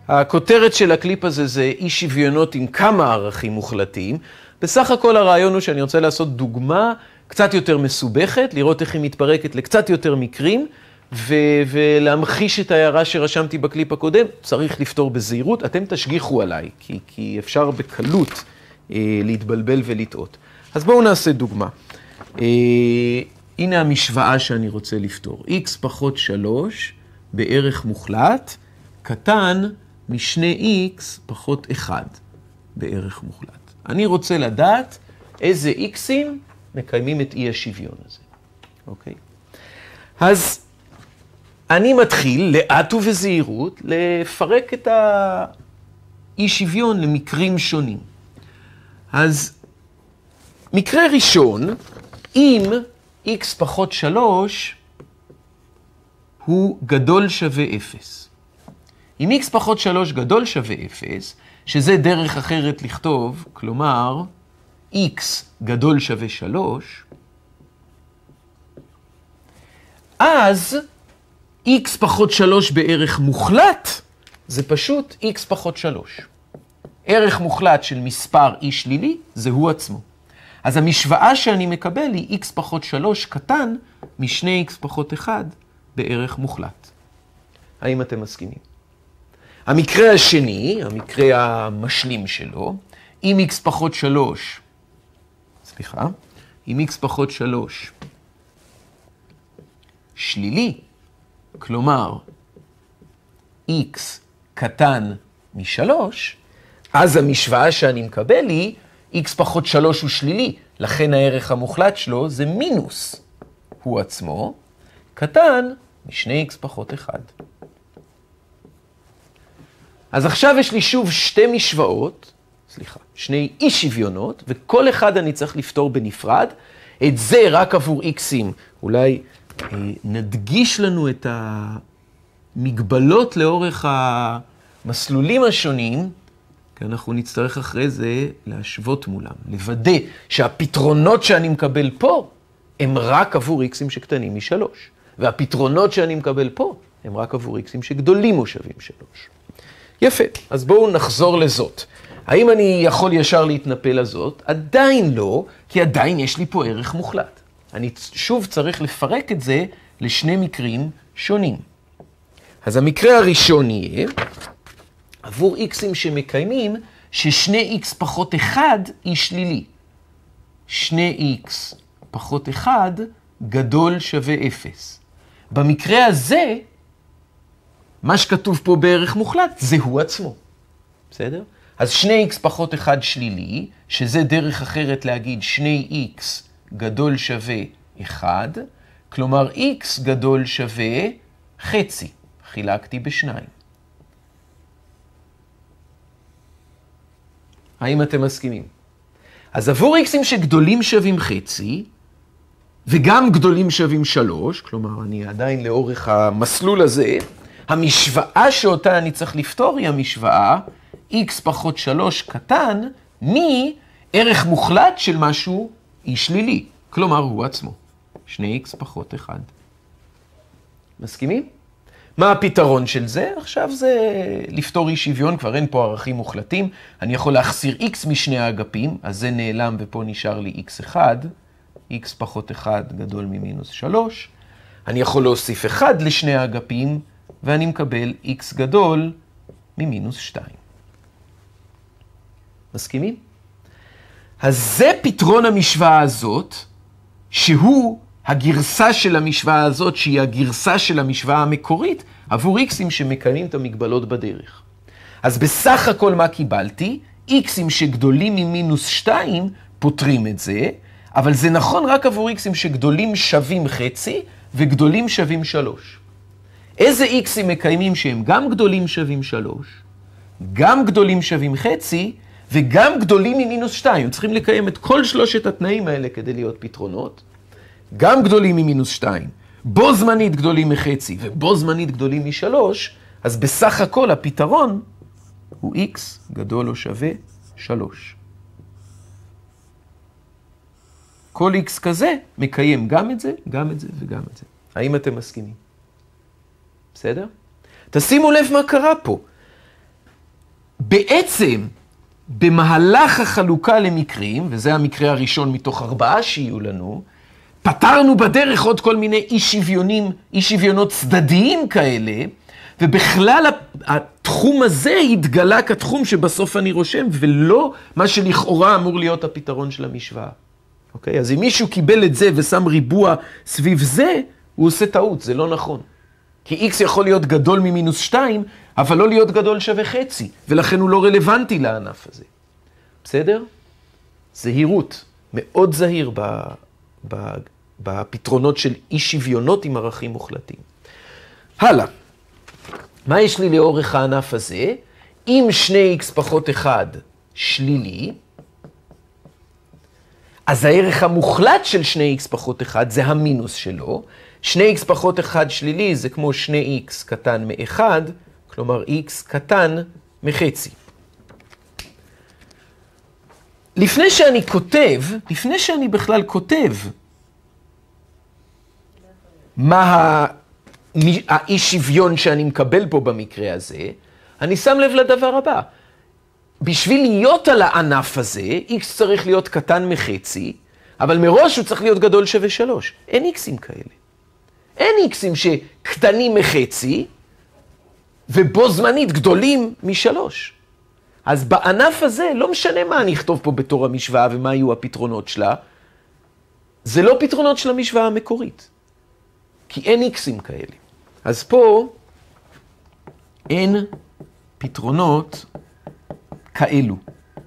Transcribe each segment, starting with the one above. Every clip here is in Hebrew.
הכותרת של הקליפ הזה זה אי שוויונות עם כמה ערכים מוחלטים. בסך הכל הרעיון הוא שאני רוצה לעשות דוגמה קצת יותר מסובכת, לראות איך היא מתפרקת לקצת יותר מקרים, ולהמחיש את ההערה שרשמתי בקליפ הקודם, צריך לפתור בזהירות. אתם תשגיחו עליי, כי אפשר בקלות להתבלבל ולטעות. אז בואו נעשה דוגמה. הנה המשוואה שאני רוצה לפתור. x פחות 3 בערך מוחלט, קטן מ2x פחות 1 בערך מוחלט. אני רוצה לדעת איזה x'ים מקיימים את אי השוויון הזה. אוקיי? אז אני מתחיל לאט ובזהירות לפרק את האי שוויון למקרים שונים. אז מקרה ראשון, אם x פחות 3 הוא גדול שווה 0. אם x פחות 3 גדול שווה 0, שזה דרך אחרת לכתוב, כלומר, x גדול שווה 3, אז x פחות 3 בערך מוחלט, זה פשוט x פחות 3. ערך מוחלט של מספר אי שלילי, זה הוא עצמו. אז המשוואה שאני מקבל היא x פחות 3 קטן מ2x פחות 1 בערך מוחלט. האם אתם מסכימים? המקרה השני, המקרה המשלים שלו, אם x פחות 3, אם x פחות 3 שלילי, כלומר x קטן מ3, אז המשוואה שאני מקבל היא x פחות 3 הוא שלילי, לכן הערך המוחלט שלו זה מינוס הוא עצמו, קטן מ2x פחות 1. אז עכשיו יש לי שוב שתי משוואות, שני אי שוויונות, וכל אחד אני צריך לפתור בנפרד. את זה רק עבור x'ים. אולי נדגיש לנו את המגבלות לאורך המסלולים השונים, כי אנחנו נצטרך אחרי זה להשוות מולם, לוודא שהפתרונות שאני מקבל פה הם רק עבור x'ים שקטנים מ3, והפתרונות שאני מקבל פה הם רק עבור x'ים שגדולים או שווים 3. יפה, אז בואו נחזור לזאת. האם אני יכול ישר להתנפל לזאת? עדיין לא, כי עדיין יש לי פה ערך מוחלט. אני שוב צריך לפרק את זה לשני מקרים שונים. אז המקרה הראשון יהיה, עבור x'ים שמקיימים, ש2x פחות 1 היא שלילי. 2x פחות 1 גדול שווה 0. במקרה הזה, מה שכתוב פה בערך מוחלט, זה הוא עצמו. בסדר? אז 2x פחות 1 שלילי, שזה דרך אחרת להגיד 2x גדול שווה 1, כלומר x גדול שווה חצי. חילקתי בשניים. האם אתם מסכימים? אז עבור x'ים שגדולים שווים חצי, וגם גדולים שווים 3, כלומר אני עדיין לאורך המסלול הזה, המשוואה שאותה אני צריך לפתור היא המשוואה x פחות 3 קטן מערך מוחלט של משהו אי שלילי, כלומר הוא עצמו, 2x פחות 1. מסכימים? מה הפתרון של זה? עכשיו זה לפתור אי שוויון, כבר אין פה ערכים מוחלטים, אני יכול להחסיר x משני האגפים, אז זה נעלם ופה נשאר לי x1, x פחות 1 גדול ממינוס 3, אני יכול להוסיף 1 לשני האגפים, ואני מקבל x גדול ממינוס 2. מסכימים? אז זה פתרון המשוואה הזאת, שהוא הגרסה של המשוואה הזאת, שהיא הגרסה של המשוואה המקורית, עבור x'ים שמקיימים את המגבלות בדרך. אז בסך הכל מה קיבלתי? x'ים שגדולים ממינוס 2 פותרים את זה, אבל זה נכון רק עבור x'ים שגדולים שווים חצי וגדולים שווים 3. איזה x'ים מקיימים שהם גם גדולים שווים 3, גם גדולים שווים חצי, וגם גדולים ממינוס 2. צריכים לקיים את כל שלושת התנאים האלה כדי להיות פתרונות. גם גדולים ממינוס 2, בו זמנית גדולים מחצי, ובו זמנית גדולים מ3, אז בסך הכל הפתרון הוא x גדול או שווה 3. כל x כזה מקיים גם את זה, גם את זה וגם את זה. האם אתם מסכימים? בסדר? תשימו לב מה קרה פה. בעצם, במהלך החלוקה למקרים, וזה המקרה הראשון מתוך 4 שיהיו לנו, פתרנו בדרך עוד כל מיני אי שוויונות צדדיים כאלה, ובכלל התחום הזה התגלה כתחום שבסוף אני רושם, ולא מה שלכאורה אמור להיות הפתרון של המשוואה. אוקיי? אז אם מישהו קיבל את זה ושם ריבוע סביב זה, הוא עושה טעות, זה לא נכון. כי x יכול להיות גדול ממינוס 2, אבל לא להיות גדול שווה חצי, ולכן הוא לא רלוונטי לענף הזה. בסדר? זהירות, מאוד זהיר בפתרונות של אי שוויונות עם ערכים מוחלטים. הלאה. מה יש לי לאורך הענף הזה? אם 2x פחות 1 שלילי, אז הערך המוחלט של 2x פחות 1 זה המינוס שלו. 2x פחות 1 שלילי זה כמו 2x קטן מ-1, כלומר x קטן מחצי. לפני שאני בכלל כותב, מה האי שוויון שאני מקבל פה במקרה הזה, אני שם לב לדבר הבא. בשביל להיות על הענף הזה, x צריך להיות קטן מחצי, אבל מראש הוא צריך להיות גדול שווה 3. אין x'ים כאלה. אין x'ים שקטנים מחצי, ובו זמנית גדולים מ3. אז בענף הזה לא משנה מה אני אכתוב פה בתור המשוואה ומה יהיו הפתרונות שלה. זה לא פתרונות של המשוואה המקורית. כי אין x'ים כאלה. אז פה אין פתרונות כאלו.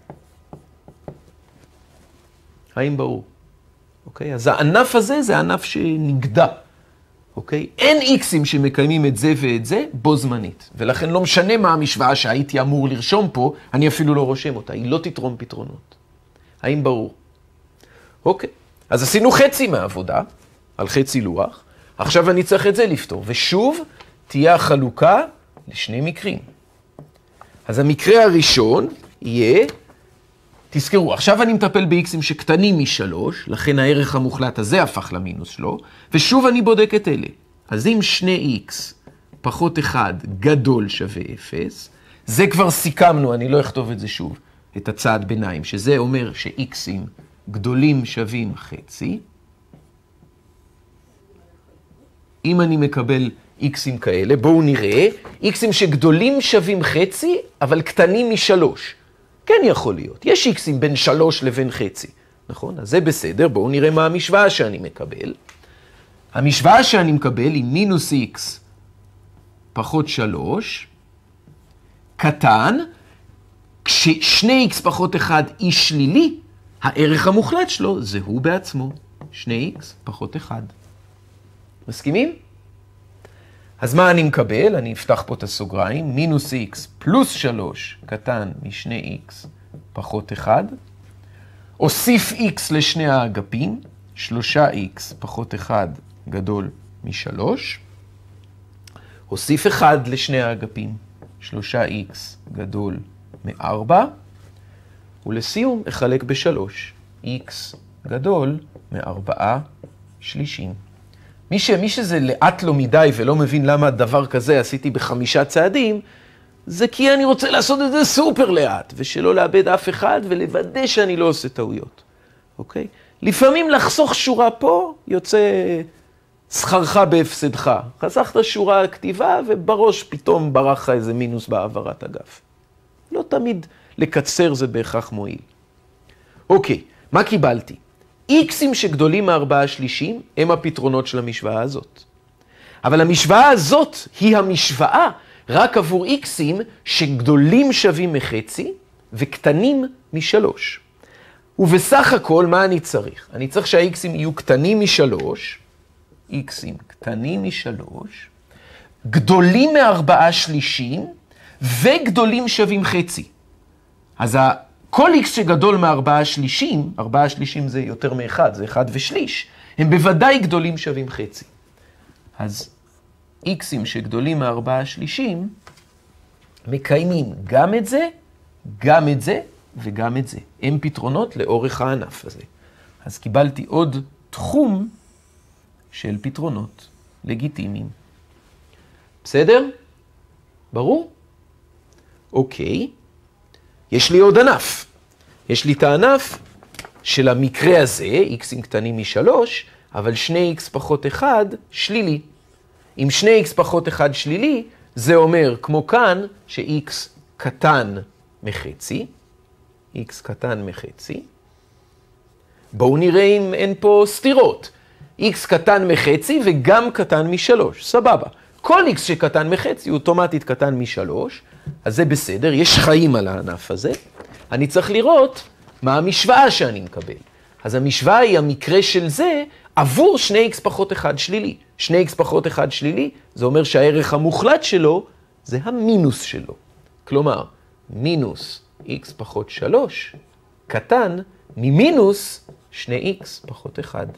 האם ברור? אוקיי? אז הענף הזה זה ענף שנגדע. אוקיי? אין x'ים שמקיימים את זה ואת זה בו זמנית. ולכן לא משנה מה המשוואה שהייתי אמור לרשום פה, אני אפילו לא רושם אותה. היא לא תתרום פתרונות. האם ברור? אוקיי. אז עשינו חצי מהעבודה, על חצי לוח. עכשיו אני צריך את זה לפתור. ושוב, תהיה החלוקה לשני מקרים. אז המקרה הראשון יהיה, תזכרו, עכשיו אני מטפל ב-x'ים שקטנים מ3, לכן הערך המוחלט הזה הפך למינוס שלו, ושוב אני בודק את אלה. אז אם 2x פחות 1 גדול שווה 0, זה כבר סיכמנו, אני לא אכתוב את זה שוב, את הצעד ביניים, שזה אומר ש-x'ים גדולים שווים חצי. אם אני מקבל x'ים כאלה, בואו נראה, x'ים שגדולים שווים חצי, אבל קטנים מ3. כן יכול להיות. יש x'ים בין 3 לבין חצי. נכון? אז זה בסדר. בואו נראה מה המשוואה שאני מקבל. המשוואה שאני מקבל היא מינוס x פחות 3, קטן, כש2x פחות 1 היא שלילי, הערך המוחלט שלו זה הוא בעצמו. 2x פחות 1. מסכימים? אז מה אני מקבל? אני אפתח פה את הסוגריים. מינוס x פלוס 3 קטן מ2x פחות 1. אוסיף x לשני האגפים. 3x פחות 1 גדול מ3. אוסיף 1 לשני האגפים. 3x גדול מ4. ולסיום אחלק ב3. x גדול מ4 שלישים. מי שזה לאט לו מדי ולא מבין למה דבר כזה עשיתי ב5 צעדים, זה כי אני רוצה לעשות את זה סופר לאט, ושלא לאבד אף אחד ולוודא שאני לא עושה טעויות. אוקיי? לפעמים לחסוך שורה פה יוצא שכרך בהפסדך. חסכת שורה כתיבה ובראש פתאום ברח לך איזה מינוס בעברת אגף. לא תמיד לקצר זה בהכרח מועיל. אוקיי, מה קיבלתי? x'ים שגדולים מ4 שלישים הם הפתרונות של המשוואה הזאת. אבל המשוואה הזאת היא המשוואה רק עבור x'ים שגדולים שווים מחצי וקטנים מ3. ובסך הכל מה אני צריך? אני צריך שה-x'ים יהיו קטנים מ3, x'ים קטנים מ3, גדולים מ4 שלישים וגדולים שווים חצי. אז כל x שגדול מ4 שלישים, 4 שלישים זה יותר מ1, זה 1 ושליש, הם בוודאי גדולים שווים חצי. אז x'ים שגדולים מ4 שלישים, מקיימים גם את זה, גם את זה וגם את זה. הם פתרונות לאורך הענף הזה. אז קיבלתי עוד תחום של פתרונות לגיטימיים. בסדר? ברור? אוקיי. יש לי עוד ענף. יש לי את הענף של המקרה הזה, x'ים קטנים מ-3, אבל 2x פחות 1 שלילי. אם 2x פחות 1 שלילי, זה אומר, כמו כאן, ש-x קטן מחצי. x קטן מחצי. בואו נראה אם אין פה סתירות. x קטן מחצי וגם קטן מ-3. סבבה. כל x שקטן מחצי הוא אוטומטית קטן מ-3, אז זה בסדר, יש חיים על הענף הזה. אני צריך לראות מה המשוואה שאני מקבל. אז המשוואה היא המקרה של זה עבור 2x פחות 1 שלילי. 2x פחות 1 שלילי, זה אומר שהערך המוחלט שלו זה המינוס שלו. כלומר, מינוס x פחות 3 קטן ממינוס 2x פחות 1.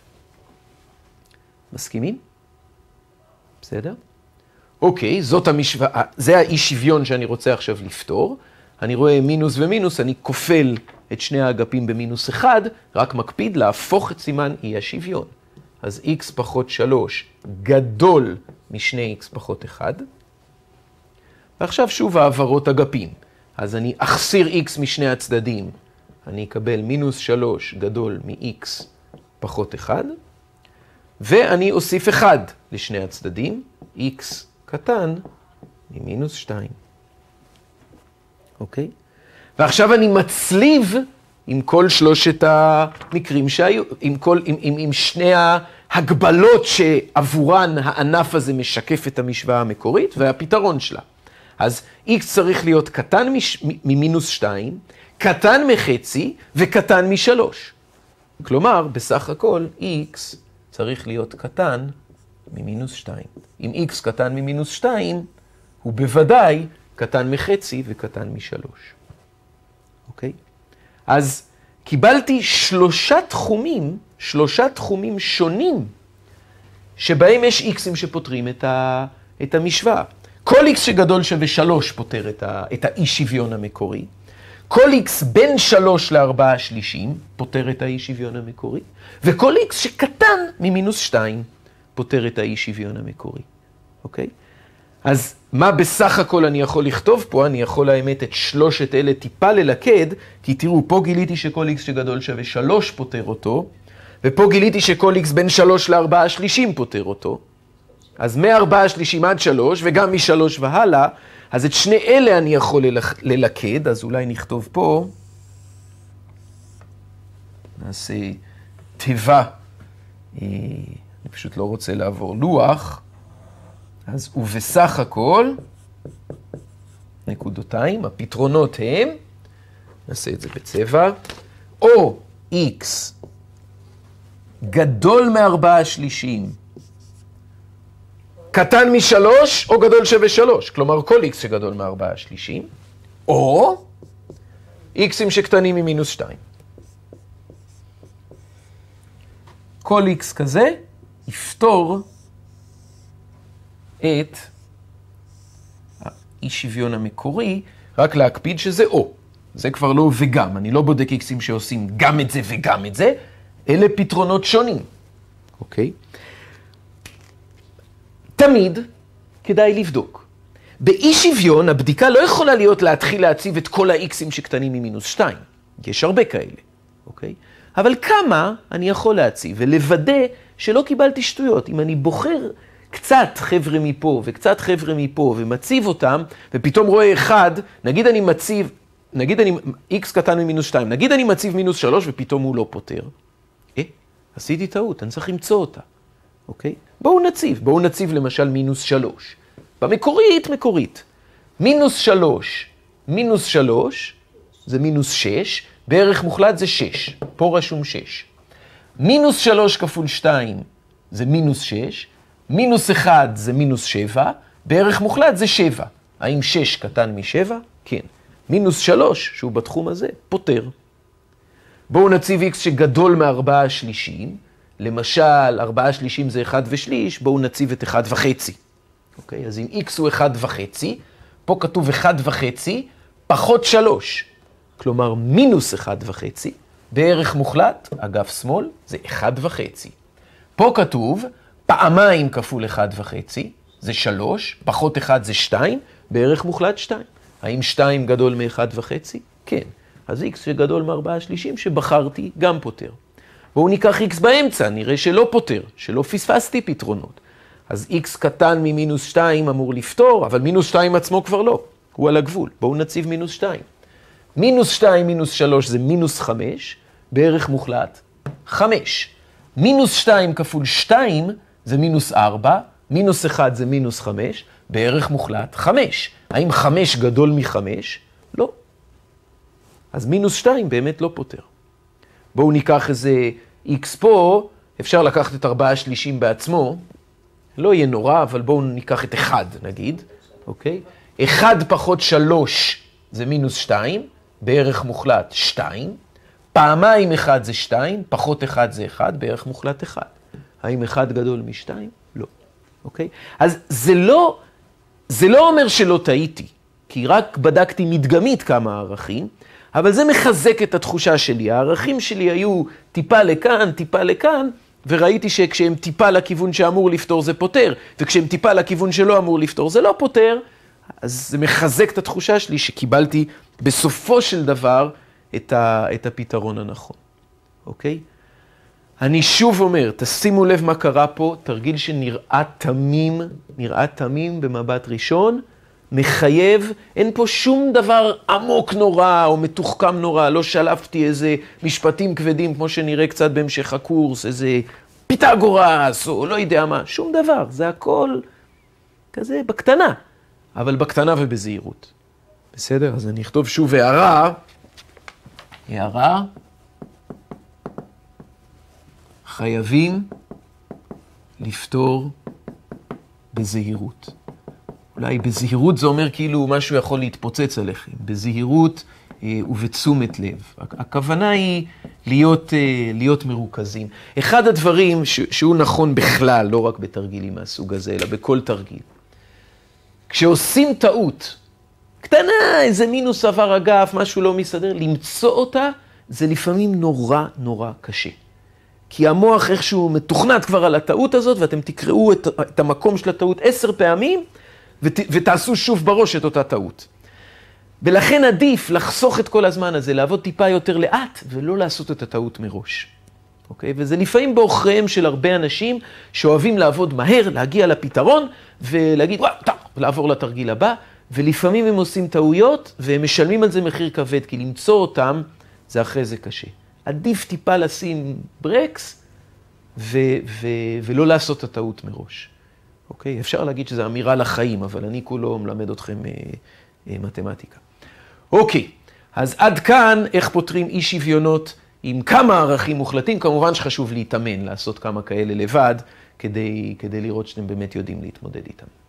מסכימים? בסדר? אוקיי, זאת המשוואה, זה האי שוויון שאני רוצה עכשיו לפתור. אני רואה מינוס ומינוס, אני כופל את שני האגפים במינוס 1, רק מקפיד להפוך את סימן אי השוויון. אז x פחות 3 גדול מ-2x פחות 1. ועכשיו שוב העברות אגפים. אז אני אחסיר x משני הצדדים. אני אקבל מינוס 3 גדול מ-x פחות 1. ואני אוסיף 1 לשני הצדדים. x קטן ממינוס 2. אוקיי? ועכשיו אני מצליב עם כל שלושת המקרים שהיו, עם שני ההגבלות שעבורן הענף הזה משקף את המשוואה המקורית והפתרון שלה. אז x צריך להיות קטן ממינוס 2, קטן מחצי וקטן מ3. כלומר, בסך הכל x צריך להיות קטן ממינוס 2. אם x קטן ממינוס 2, הוא בוודאי קטן מחצי וקטן מ3. אוקיי? אז קיבלתי שלושה תחומים שונים, שבהם יש x'ים שפותרים את המשוואה. כל x שגדול שווה 3 פותר את האי שוויון המקורי. כל x בין 3 ל4 שלישים פותר את האי שוויון המקורי. וכל x שקטן ממינוס 2 פותר את האי שוויון המקורי. אוקיי? אז מה בסך הכל אני יכול לכתוב פה? אני יכול האמת את שלושת אלה טיפה ללכד, כי תראו, פה גיליתי שכל x שגדול שווה 3 פותר אותו, ופה גיליתי שכל x בין 3 ל4 שלישים פותר אותו. אז מ4 שלישים עד 3, וגם מ3 והלאה, אז את שני אלה אני יכול ללכד, אז אולי נכתוב פה, נעשה תיבה, אני פשוט לא רוצה לעבור לוח, אז ובסך הכל, נקודותיים, הפתרונות הם, נעשה את זה בצבע, או x גדול מ4 שלישים, קטן מ3 או גדול שווה 3, כלומר כל x שגדול מ4 שלישים, או x'ים שקטנים ממינוס 2. כל x כזה יפתור את האי שוויון המקורי, רק להקפיד שזה או. זה כבר לא וגם, אני לא בודק x'ים שעושים גם את זה וגם את זה, אלה פתרונות שונים, אוקיי? תמיד כדאי לבדוק. באי שוויון הבדיקה לא יכולה להיות להתחיל להציב את כל ה-x'ים שקטנים ממינוס 2. יש הרבה כאלה, אוקיי? אבל כמה אני יכול להציב ולוודא שלא קיבלתי שטויות. אם אני בוחר קצת חבר'ה מפה וקצת חבר'ה מפה ומציב אותם, ופתאום רואה אחד, נגיד אני מציב, x קטן ממינוס 2, נגיד אני מציב מינוס 3 ופתאום הוא לא פותר. עשיתי טעות, אני צריך למצוא אותה. אוקיי? בואו נציב למשל מינוס 3. במקורית. מינוס 3 זה מינוס 6, בערך מוחלט זה 6. פה רשום 6. מינוס 3 כפול 2 זה מינוס 6. מינוס 1 זה מינוס 7. בערך מוחלט זה 7. האם 6 קטן מ7? כן. מינוס 3, שהוא בתחום הזה, פותר. בואו נציב x שגדול מ4 שלישים. למשל, 4 שלישים זה 1 ושליש, בואו נציב את 1.5. אוקיי? אז אם x הוא 1.5, פה כתוב 1.5 פחות 3. כלומר, מינוס 1.5, בערך מוחלט, אגף שמאל, זה 1.5. פה כתוב, פעמיים כפול 1.5, זה 3, פחות 1 זה 2, בערך מוחלט 2. האם 2 גדול מ-1.5? כן. אז x שגדול מ4/3 שבחרתי גם פותר. בואו ניקח x באמצע, נראה שלא פותר, שלא פספסתי פתרונות. אז x קטן ממינוס 2 אמור לפתור, אבל מינוס 2 עצמו כבר לא, הוא על הגבול. בואו נציב מינוס 2. מינוס 2 מינוס 3 זה מינוס 5, בערך מוחלט 5. מינוס 2 כפול 2 זה מינוס 4, מינוס 1 זה מינוס 5, בערך מוחלט 5. האם 5 גדול מ-5? לא. אז מינוס 2 באמת לא פותר. בואו ניקח איזה x פה, אפשר לקחת את 4/3 בעצמו, לא יהיה נורא, אבל בואו ניקח את 1 נגיד, אוקיי? 1 פחות 3 זה מינוס 2, בערך מוחלט 2, פעמיים 1 זה 2, פחות 1 זה 1, בערך מוחלט 1. האם 1 גדול מ-2? לא, אוקיי? אז זה לא אומר שלא טעיתי, כי רק בדקתי מדגמית כמה ערכים, אבל זה מחזק את התחושה שלי. הערכים שלי היו טיפה לכאן, טיפה לכאן, וראיתי שכשהם טיפה לכיוון שאמור לפתור זה פותר, וכשהם טיפה לכיוון שלא אמור לפתור זה לא פותר, אז זה מחזק את התחושה שלי שקיבלתי בסופו של דבר את הפתרון הנכון. אוקיי? אני שוב אומר, תשימו לב מה קרה פה, תרגיל שנראה תמים במבט ראשון, מחייב, אין פה שום דבר עמוק נורא או מתוחכם נורא, לא שלפתי איזה משפטים כבדים כמו שנראה קצת בהמשך הקורס, איזה פיתגורס או לא יודע מה, שום דבר, זה הכל כזה בקטנה, אבל בקטנה ובזהירות. בסדר? אז אני אכתוב שוב הערה, חייבים לפתור בזהירות. אולי בזהירות זה אומר כאילו משהו יכול להתפוצץ עליכם. בזהירות ובתשומת לב. הכוונה היא להיות מרוכזים. אחד הדברים שהוא נכון בכלל, לא רק בתרגילים מהסוג הזה, אלא בכל תרגיל. כשעושים טעות, קטנה, איזה מינוס עבר אגף, משהו לא מסתדר, למצוא אותה, זה לפעמים נורא קשה. כי המוח איכשהו מתוכנת כבר על הטעות הזאת, ואתם תקראו את המקום של הטעות 10 פעמים, ותעשו שוב בראש את אותה טעות. ולכן עדיף לחסוך את כל הזמן הזה, לעבוד טיפה יותר לאט, ולא לעשות את הטעות מראש. אוקיי? וזה לפעמים באוכריהם של הרבה אנשים, שאוהבים לעבוד מהר, להגיע לפתרון, ולהגיד, וואו, טוב, לעבור לתרגיל הבא, ולפעמים הם עושים טעויות, והם משלמים על זה מחיר כבד, כי למצוא אותם, זה אחרי זה קשה. עדיף טיפה לשים ברקס, ולא לעשות את הטעות מראש. אוקיי? אפשר להגיד שזו אמירה לחיים, אבל אני כולו מלמד אתכם מתמטיקה. אוקיי, אז עד כאן איך פותרים אי שוויונות עם כמה ערכים מוחלטים. כמובן שחשוב להתאמן, לעשות כמה כאלה לבד, כדי לראות שאתם באמת יודעים להתמודד איתם.